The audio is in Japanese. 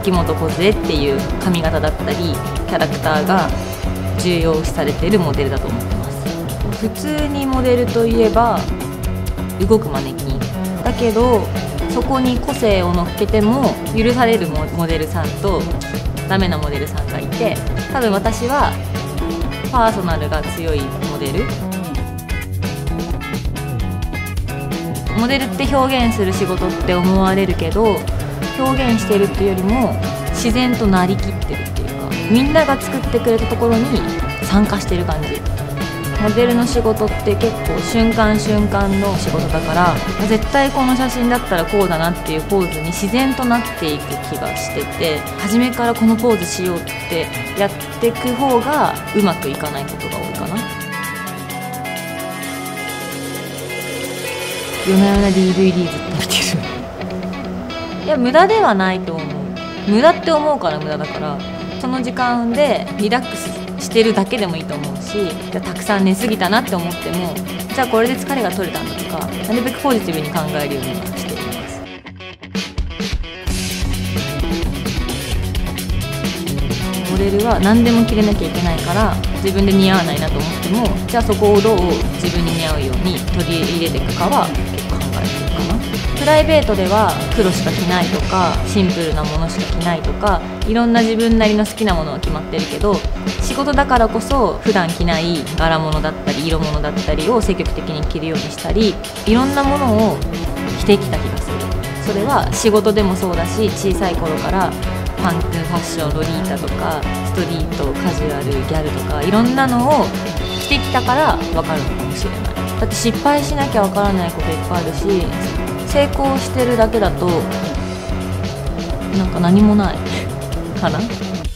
秋元梢っていう髪型だったりキャラクターが重要視されているモデルだと思ってます。普通にモデルといえば動くマネキンだけど、そこに個性を乗っけても許されるモデルさんとダメなモデルさんがいて、多分私はパーソナルが強いモデル。モデルって表現する仕事って思われるけど、表現してるっていうよりも自然となりきってるっていうか、みんなが作ってくれたところに参加してる感じ。モデルの仕事って結構瞬間瞬間の仕事だから、絶対この写真だったらこうだなっていうポーズに自然となっていく気がしてて、初めからこのポーズしようってやっていく方がうまくいかないことが多いかな。夜な夜な DVD ずっと見てるいや無駄ではないと思う。無駄って思うから無駄だから、その時間でリラックスしてるだけでもいいと思うし、たくさん寝すぎたなって思っても、じゃあこれで疲れが取れたんだとか、なるべくポジティブに考えるようにはしています。モデルは何でも着れなきゃいけないから、自分で似合わないなと思っても、じゃあそこをどう自分に似合うように取り入れていくかは結構考えてるかな。プライベートでは黒しか着ないとか、シンプルなものしか着ないとか、いろんな自分なりの好きなものは決まってるけど、仕事だからこそ普段着ない柄物だったり色物だったりを積極的に着るようにしたり、いろんなものを着てきた気がする。それは仕事でもそうだし、小さい頃からパンクファッション、ロリータとかストリート、カジュアル、ギャルとかいろんなのを着てきたから分かるのかもしれない。だって失敗しなきゃ分からないこといっぱいあるし、成功してるだけだとなんか何もないかな。